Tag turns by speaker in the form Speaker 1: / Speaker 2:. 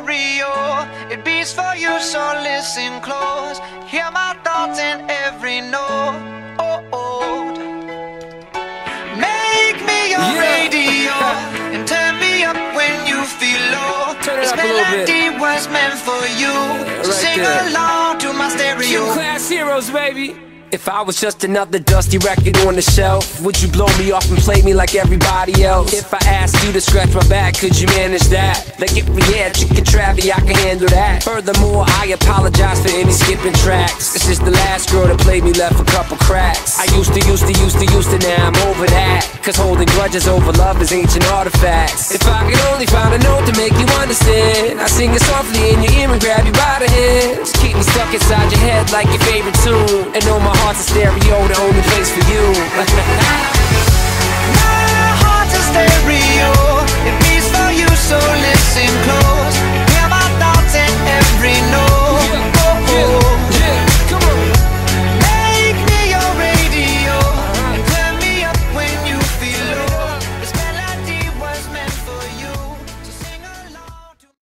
Speaker 1: stereo. It beats for you, so listen close. Hear my thoughts in every note. Make me your radio and turn me up when you feel low.
Speaker 2: Turn it
Speaker 1: This
Speaker 2: up a little bit.
Speaker 1: melody was meant for you. So
Speaker 2: Right
Speaker 1: sing
Speaker 2: there.
Speaker 1: along to my stereo.
Speaker 2: Class heroes, baby. If I was just another dusty record on the shelf, would you blow me off and play me like everybody else? If I asked you to scratch my back, could you manage that? Like if we had chicken travy, I can handle that. Furthermore, I apologize for any skipping tracks. This is the last girl that played me, left a couple cracks. I used to, now I'm over that. Cause holding grudges over love is ancient artifacts. If I could only find a note to make you understand, I sing it softly in your ear and grab you by the hands. Keep me stuck inside your head like your favorite tune. And know my heart's a stereo, the only place for you.